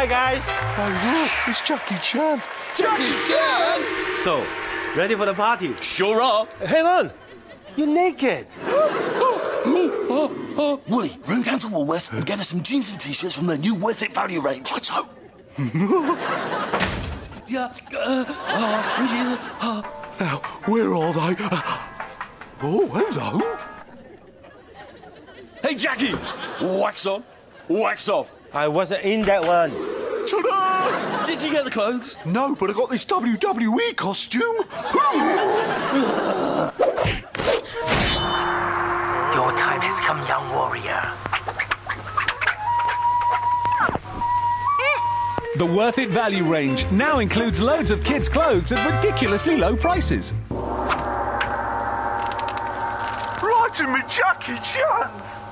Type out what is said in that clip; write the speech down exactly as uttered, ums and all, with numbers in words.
Hi, guys. Hey, look, it's Jackie Chan. Jackie Chan? So, ready for the party? Sure are. Hang on. You're naked. Wooly, run down to Woolworths and get us some jeans and t-shirts from their new Worth It value range. Let's go. Yeah, uh, uh, yeah, uh. Now, where are they? Oh, hello. Hey, Jackie! Wax on, wax off. I wasn't in that one. Ta-da! Did you get the clothes? No, but I got this W W E costume. Your time has come, young warrior. The Worth It value range now includes loads of kids' clothes at ridiculously low prices. Right in me Jackie Chan.